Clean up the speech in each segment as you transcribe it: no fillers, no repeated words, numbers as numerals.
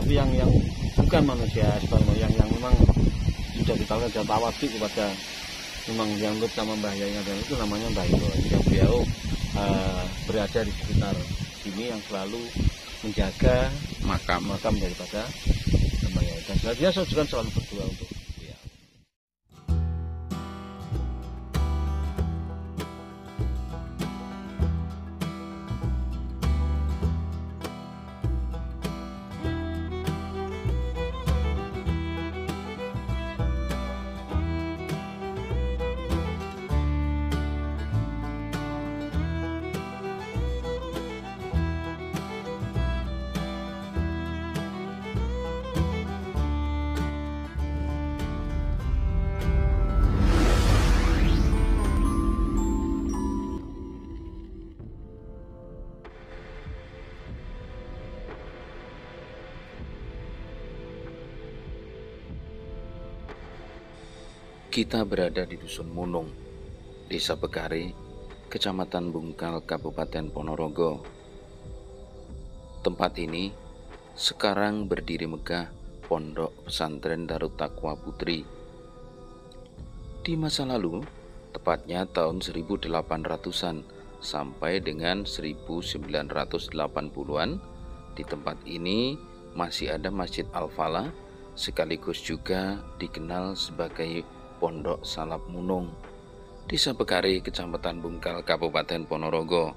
itu yang bukan manusia yang memang sudah ditawarkan dan tawadi kepada memang yang utama Mbah Yai Ngadan itu namanya Mbah Ito. Yang beliau berada di sekitar sini yang selalu menjaga makam daripada Mbah Yai. Dan dia juga selalu berdoa untuk beliau. Kita berada di Dusun Munung, Desa Bekari, Kecamatan Bungkal, Kabupaten Ponorogo. Tempat ini sekarang berdiri megah Pondok Pesantren Darut Taqwa Putri. Di masa lalu, tepatnya tahun 1800-an sampai dengan 1980-an, di tempat ini masih ada Masjid Al-Falah, sekaligus juga dikenal sebagai Pondok Salap Munung, Desa Bekari, Kecamatan Bungkal, Kabupaten Ponorogo.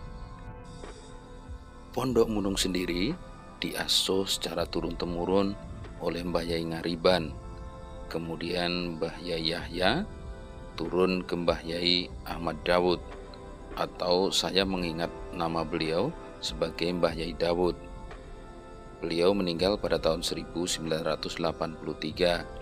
Pondok Munung sendiri diasuh secara turun-temurun oleh Mbah Yai Ngariban, kemudian Mbah Yai Yahya, turun ke Mbah Yai Ahmad Dawud, atau saya mengingat nama beliau sebagai Mbah Yai Dawud. Beliau meninggal pada tahun 1983.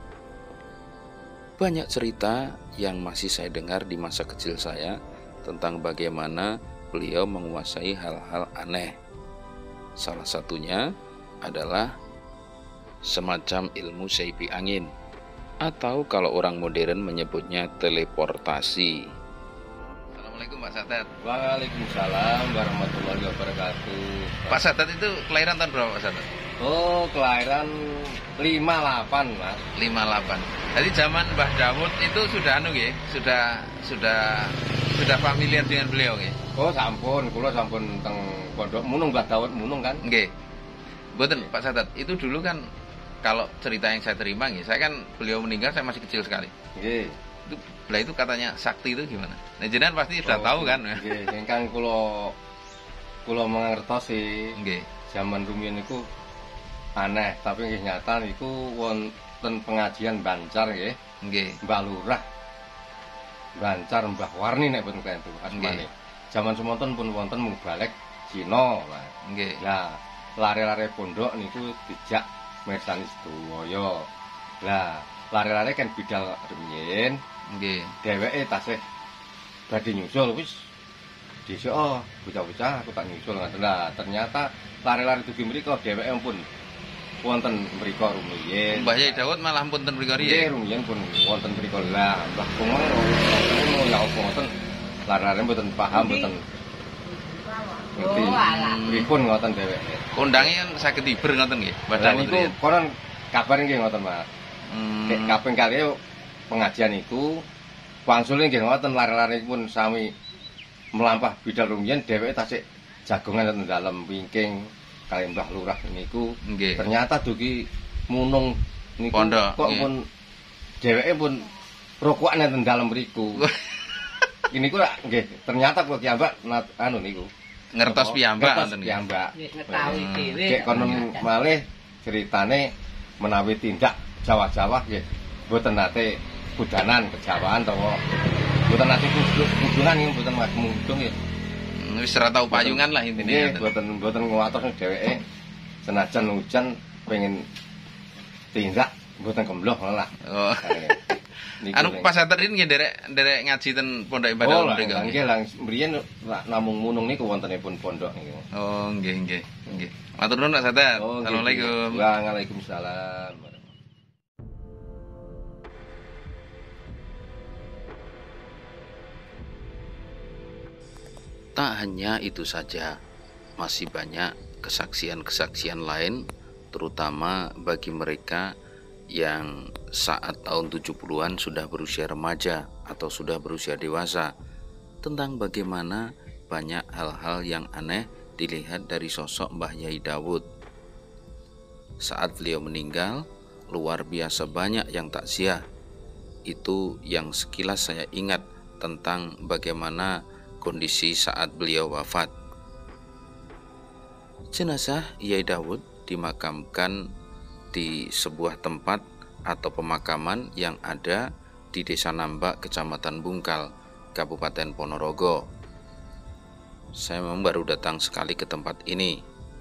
Banyak cerita yang masih saya dengar di masa kecil saya tentang bagaimana beliau menguasai hal-hal aneh. Salah satunya adalah semacam ilmu seipi angin, atau kalau orang modern menyebutnya teleportasi. Assalamualaikum Pak Satet. Waalaikumsalam warahmatullahi wabarakatuh. Pak Satet itu kelahiran tahun berapa Pak Satet? Oh, kelahiran 58 Mas. 58. Jadi zaman Mbah Dawud itu sudah sudah familiar dengan beliau nggih. Oh, sampun, kula sampun teng Pondok Munung Mbah Dawud Munung kan. Nggih. Mboten Pak Satet, itu dulu kan kalau cerita yang saya terima nggih, saya kan beliau meninggal saya masih kecil sekali. Nggih. Itu katanya sakti itu gimana? Nah, jenengan pasti sudah tahu kan. Nggih, ingkang kula mangertosi Nggih. Zaman rumiyin niku aneh, tapi nggih nyata niku wonten pengajian Bancar nggih. Nggih. Mbah Lurah Bancar Mbah Warni nek boten kenten asmane. Zaman semonten pun wonten mubalek Cina. Nggih. Lah, lare-lare pondok niku dijak mirsani sedaya. Lah, lare-lare kan bidal rumiyin. Nggih. Dheweke tasih badhe nyusul wis dhisik bocah-bocah aku tak nyusul ngoten. Lah, ternyata lare-lare dugi mriku dheweke pun wonten mriku rumiyin. Mbah Yai Dawud malah pun ten mriku riye. Nggih, rumiyin pun wonten mriku. Lah, Mbah Kumeng ya apa ngoten. Lare-lare mboten paham mboten ngerti. Pripun ngoten dheweke. Kondange kan saged iber ngoten nggih. Mbah Lah Dawud niku konon kabar nggih ngoten, Mas. Kaping kalih pengajian iku wangsule nggih ngoten lare-lare pun sami melampah bidal rumiyin dheweke tasik jagongan wonten dalem wingking kali Mbah Lurah niku. Nggih. Ternyata dugi Munung niku Pondok, kok pun dheweke pun rokokan wonten dalem mriku. Ini ku nggih ternyata kok kiambak anu niku. Ngertos piyambak ngoten nggih. Piyambak. Ngetahui dhewe. Cek konon malih ceritane menawi tindak Jawa-Jawa nggih mboten nate budanan kejawaan to. Mboten nate kudungan nggih mboten mudung nggih. Wis ora tau payungan lah intine. Nggih mboten nguwatos dheweke senajan hujan pengen tindak mboten kembloh lah. Oh. Anu Pak Sater ini nderek ngaji ten Pondok Ibadah mriku. Oh, nggih lah mriyen namung Munung niku wontenipun pondok niku. Oh, nggih. Matur nuwun Pak Sater. Assalamualaikum. Waalaikumsalam. Tak hanya itu saja, masih banyak kesaksian-kesaksian lain terutama bagi mereka yang saat tahun 70-an sudah berusia remaja atau sudah berusia dewasa, tentang bagaimana banyak hal-hal yang aneh dilihat dari sosok Mbah Yai Dawud. Saat beliau meninggal, luar biasa banyak yang takziah. Itu yang sekilas saya ingat tentang bagaimana kondisi saat beliau wafat. Jenazah Yai Dawud dimakamkan di sebuah tempat atau pemakaman yang ada di Desa Nambak, Kecamatan Bungkal, Kabupaten Ponorogo. Saya memang baru datang sekali ke tempat ini.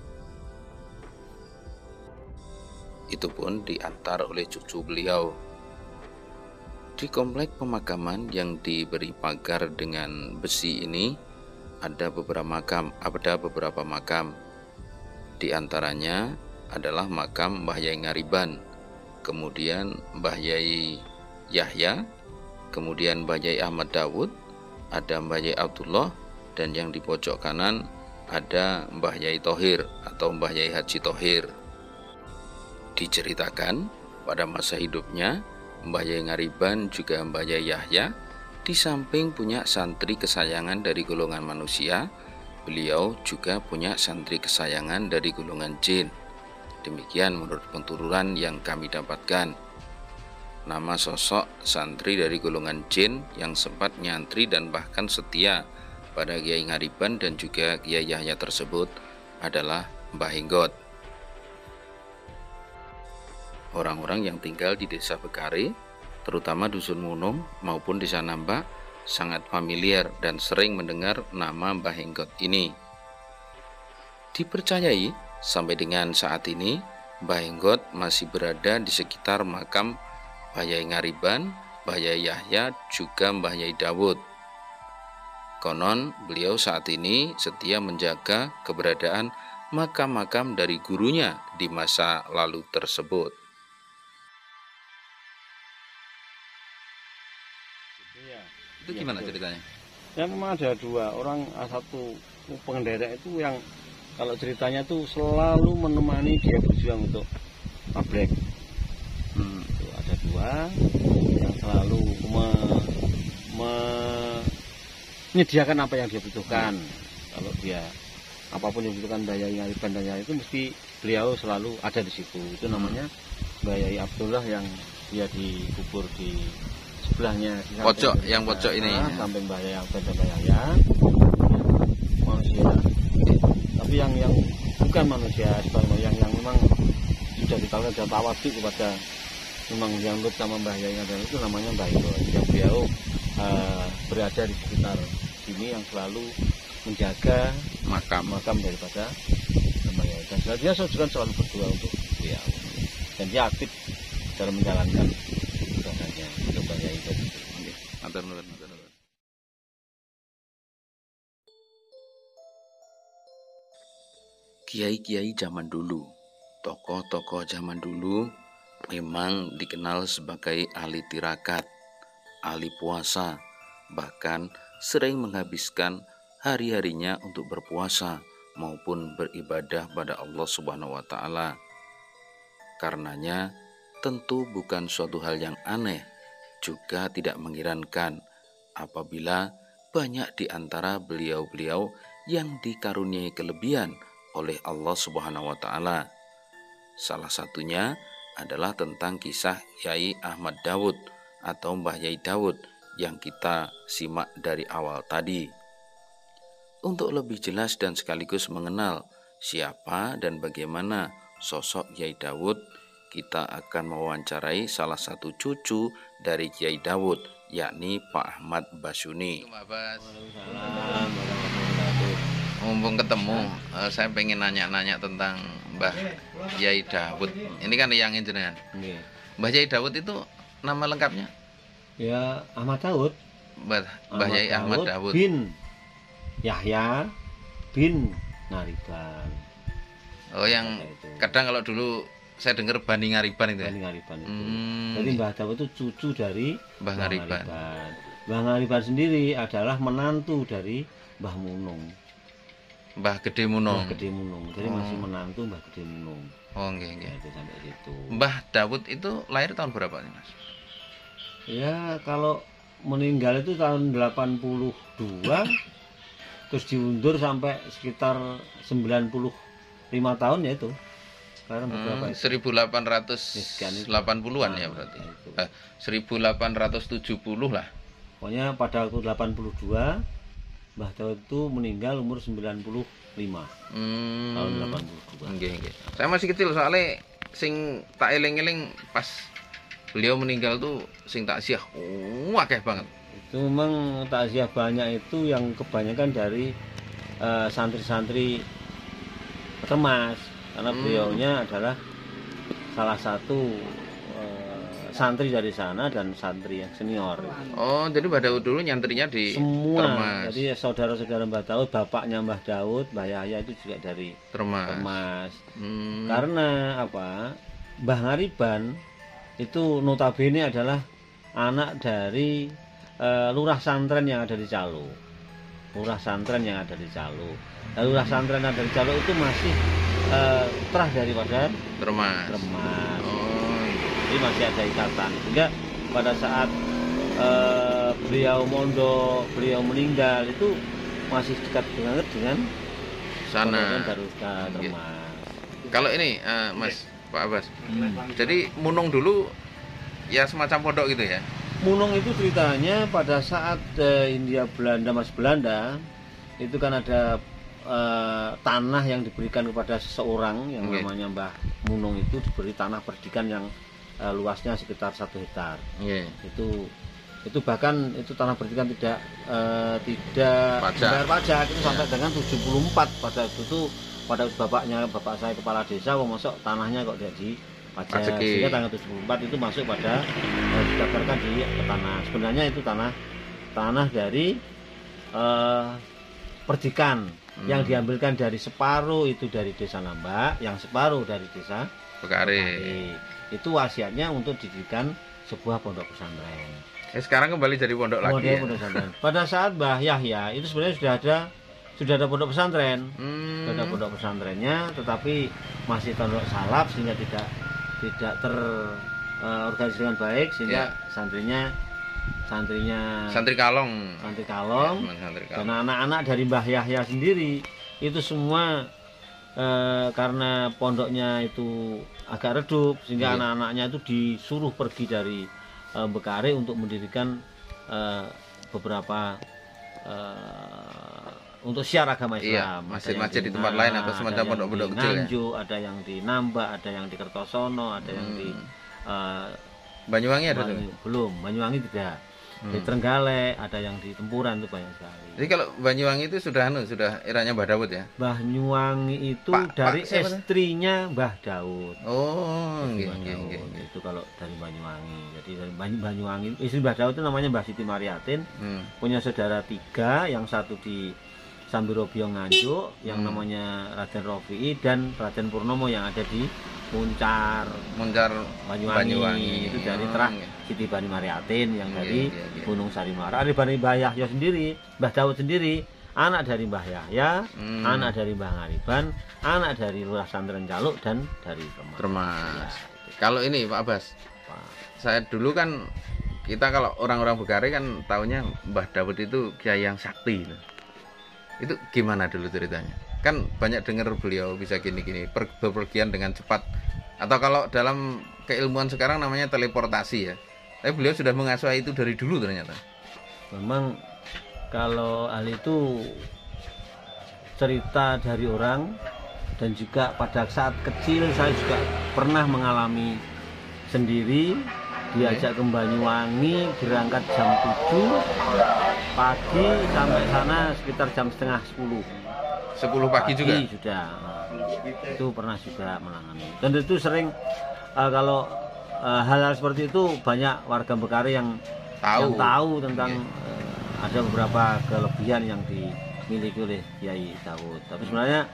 Itu pun diantar oleh cucu beliau. Di komplek pemakaman yang diberi pagar dengan besi ini ada beberapa makam. Di antaranya adalah makam Mbah Yai Ngariban, kemudian Mbah Yai Yahya, kemudian Mbah Yai Ahmad Dawud, ada Mbah Yai Abdullah, dan yang di pojok kanan ada Mbah Yai Thohir atau Mbah Yai Haji Thohir. Diceritakan pada masa hidupnya Mbah Yai Ngariban juga Mbah Yai Yahya di samping punya santri kesayangan dari golongan manusia, beliau juga punya santri kesayangan dari golongan jin. Demikian menurut penuturan yang kami dapatkan. Nama sosok santri dari golongan jin yang sempat nyantri dan bahkan setia pada Kiai Ngariban dan juga Kiai Yahya tersebut adalah Mbah Henggot. Orang-orang yang tinggal di Desa Bekare, terutama Dusun Munung maupun Desa Nambak, sangat familiar dan sering mendengar nama Mbah Henggot ini. Dipercayai sampai dengan saat ini Mbah Henggot masih berada di sekitar makam Mbah Yai Ngariban, Mbah Yai Yahya, juga Mbah Yai Dawud. Konon beliau saat ini setia menjaga keberadaan makam-makam dari gurunya di masa lalu tersebut. Itu gimana ceritanya? Ya memang ada dua orang, satu pengendara itu yang kalau ceritanya tuh selalu menemani dia berjuang untuk pabrik. Itu ada dua yang selalu menyediakan apa yang dia butuhkan. Kalau dia apapun yang dibutuhkan Mbah Yai Ngariban dan itu mesti beliau selalu ada di situ. Itu namanya Mbah Yai Abdullah yang dia dikubur di sebelahnya pojok yang pojok ini samping Mbah Yai Abdullah dan Mbah Yahya manusia. Tapi yang bukan manusia sebenarnya, yang memang sudah ditahu ada tawadu kepada memang yang nurut sama Mbah Yai Ngariban itu namanya Mbah Henggot, yang beliau berada di sekitar sini yang selalu menjaga makam daripada Mbah Yai. Dan dia selalu berdoa untuk beliau dan dia aktif dalam menjalankan ibadahnya untuk Mbah Yai tadi. Kiai-kiai zaman dulu, tokoh-tokoh zaman dulu memang dikenal sebagai ahli tirakat, ahli puasa, bahkan sering menghabiskan hari-harinya untuk berpuasa maupun beribadah pada Allah Subhanahu wa Ta'ala. Karenanya tentu bukan suatu hal yang aneh, juga tidak mengherankan apabila banyak di antara beliau-beliau yang dikaruniai kelebihan oleh Allah Subhanahu wa Ta'ala. Salah satunya adalah tentang kisah Yai Ahmad Dawud atau Mbah Yai Dawud yang kita simak dari awal tadi. Untuk lebih jelas dan sekaligus mengenal siapa dan bagaimana sosok Yai Dawud, kita akan mewawancarai salah satu cucu dari Yai Dawud, yakni Pak Ahmad Basuni. Mumpung ketemu, saya pengen nanya-nanya tentang Mbah Yai Dawud. Ini kan yang jenengan. Mbah Yai Dawud itu nama lengkapnya? Ya Ahmad Dawud. Mbah Yai Ahmad Dawud bin Yahya bin Ngariban. Oh, yang kadang kalau dulu saya dengar Bani Ngariban itu. Bani Ngariban itu. Jadi Mbah Dawud itu cucu dari Mbah Ngariban. Mbah Ngariban sendiri adalah menantu dari Mbah Munung. Mbah Gede Munung. Mbah Gede Munung. Jadi masih menantu Mbah Gede Munung. Oh, nggih, nggih. Nah, itu sampai situ. Mbah Dawud itu lahir tahun berapa nih, Mas? Ya kalau meninggal itu tahun 82, terus diundur sampai sekitar 95 tahun ya itu. Sekarang berapa itu? 1880-an ya berarti. 1870 lah. Pokoknya pada waktu 82 Mbah Dawud itu meninggal umur 95 tahun 82. Nggih, nggih. Saya masih kecil soalnya sing tak eling-eling pas beliau meninggal tuh sing takziah akeh banget. Itu memang takziah banyak itu yang kebanyakan dari santri-santri Termas, karena beliaunya adalah salah satu santri dari sana dan santri yang senior. Oh, jadi Mbah Dawud dulu nyantrinya di Semua. Termas. Jadi saudara-saudara Mbah Dawud, bapaknya Mbah Dawud, Mbah Yahya itu juga dari Termas. Karena apa? Mbah Ngariban itu notabene adalah anak dari lurah santren yang ada di Calo. Lurah santren yang ada di Calo. Nah, lurah santren yang ada di Calo itu masih terah daripada Termas. Jadi masih ada ikatan. Sehingga pada saat beliau mondok, beliau meninggal itu masih dekat banget dengan sana. Termas. Kalau ini Mas Pak Abbas. Jadi Munung dulu ya semacam pondok gitu ya. Munung itu ceritanya pada saat Hindia Belanda masih Belanda itu kan ada tanah yang diberikan kepada seseorang yang namanya Mbah Munung, itu diberi tanah perdikan yang luasnya sekitar 1 hektar. Itu bahkan itu tanah perdikan tidak bayar pajak itu sampai dengan 74 pada itu bapak saya kepala desa masuk tanahnya kok tidak di pajak, sehingga tanggal 74 itu masuk pada didaftarkan di tanah. Sebenarnya itu tanah dari perdikan yang diambilkan dari separuh itu dari desa Nambak, yang separuh dari desa Bekari. Itu wasiatnya untuk didirikan sebuah pondok pesantren. Sekarang kembali jadi pondok lagi. Pondok pesantren. Pada saat Mbah Yahya itu sebenarnya sudah ada pondok pesantren. Sudah ada pondok pesantrennya, tetapi masih pondok salaf sehingga tidak terorganisasi dengan baik, sehingga santri kalong dan anak-anak dari Mbah Yahya sendiri itu semua karena pondoknya itu agak redup sehingga anak-anaknya itu disuruh pergi dari Bekari untuk mendirikan beberapa untuk syiar agama Islam. Masjid-masjid di tempat lain atau semacam pondok-pondok kecil Nganjuk, ada yang di Nambak, ada yang di Kertosono, ada yang di Banyuwangi ada tuh? Belum, Banyuwangi tidak. Di Trenggalek, ada yang di Tempuran, itu banyak sekali. Jadi kalau Banyuwangi itu sudah eranya Mbah Dawud ya? Banyuwangi itu dari istrinya Mbah Dawud. Oh, nggih. Itu kalau dari Banyuwangi. Jadi dari Banyuwangi, istri Mbah Dawud itu namanya Mbah Siti Mariatin. Punya saudara 3, yang satu di Sambirobio Nganjuk, yang namanya Raden Rofi'i, dan Raden Purnomo yang ada di Muncar Banyuwangi. Itu dari terah Siti Bani Mariatin yang dari Gunung Sarimara. Ada Bani Mbah Yahya sendiri, Mbah Dawud sendiri, anak dari Mbah Yahya, anak dari Mbah Ngariban, anak dari Lurah Santren Caluk, dan dari Termas. Kalau ini Pak Abbas, saya dulu kan, kita kalau orang-orang Bekari kan taunya Mbah Dawud itu kiai yang sakti. Itu gimana dulu ceritanya? Kan banyak dengar beliau bisa gini-gini, bepergian dengan cepat. Atau kalau dalam keilmuan sekarang namanya teleportasi ya. Tapi beliau sudah mengasuh itu dari dulu ternyata. Memang kalau hal itu cerita dari orang, dan juga pada saat kecil saya juga pernah mengalami sendiri. Diajak ke Banyuwangi, berangkat jam 7 pagi, sampai sana sekitar jam setengah 10. 10 pagi juga? Sudah. Itu pernah juga menangani. Dan itu sering kalau hal-hal seperti itu banyak warga Bekari yang tahu tentang ada beberapa kelebihan yang dimiliki oleh Kiai Dawud. Tapi sebenarnya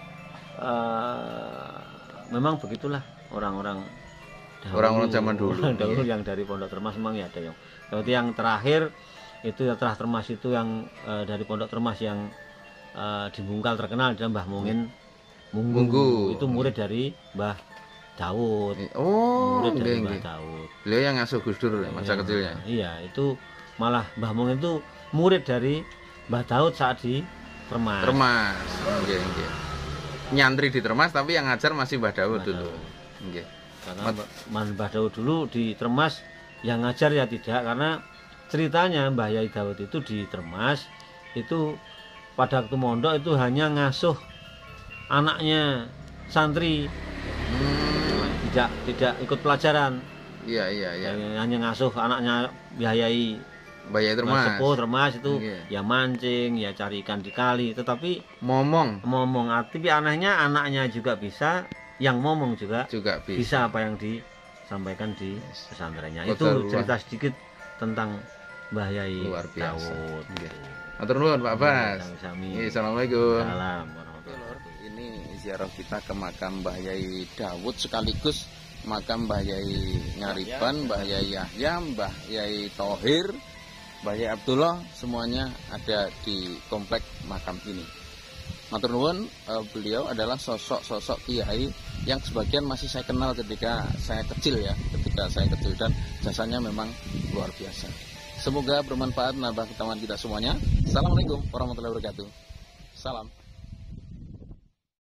memang begitulah orang-orang zaman dulu. Yang dari Pondok Termas memang ya ada yang. Seperti yang terakhir itu Terah Termas itu yang dari Pondok Termas yang dibungkal terkenal adalah Mbah Mungin Munggu. Itu murid dari Mbah Daud. Oh, Murid dari nggih, Mbah nggih. Daud. Beliau yang ngasuh Gus Dur ya, masa kecilnya. Iya, itu malah Mbah Mung itu murid dari Mbah Daud saat di Termas. Termas. Nggih, nggih. Nyantri di Termas tapi yang ngajar masih Mbah Daud Mbah dulu. Daud. Nggih. Karena Mbah Daud dulu di Termas yang ngajar ya tidak, karena ceritanya Mbah Yai Daud itu di Termas itu pada waktu mondok itu hanya ngasuh anaknya santri, tidak ikut pelajaran. Iya, iya, iya. Hanya ngasuh anaknya Mbah Yai Mbah Yai Termas. Sepuh Termas itu Iya. ya mancing, ya cari ikan di kali, tetapi Momong tapi anehnya anaknya juga bisa, yang ngomong juga bisa. bisa apa yang disampaikan di pesantrennya. Kota Itu luar. cerita sedikit tentang Mbah Yai Luar biasa. Daud. Nggih. Matur nuwun Pak Bas. Sami-sami. Assalamualaikum. Salam warahmatullahi Ini ziarah kita ke makam Mbah Yai Daud sekaligus makam Mbah Yai Ngariban, Mbah Yai Yahya, Mbah Yai Thohir, Mbah Yai Abdullah, semuanya ada di komplek makam ini. Matur nuwun, beliau adalah sosok kiai yang sebagian masih saya kenal ketika saya kecil dan jasanya memang luar biasa. Semoga bermanfaat, nambah ketahuan kita semuanya. Assalamualaikum warahmatullahi wabarakatuh. Salam.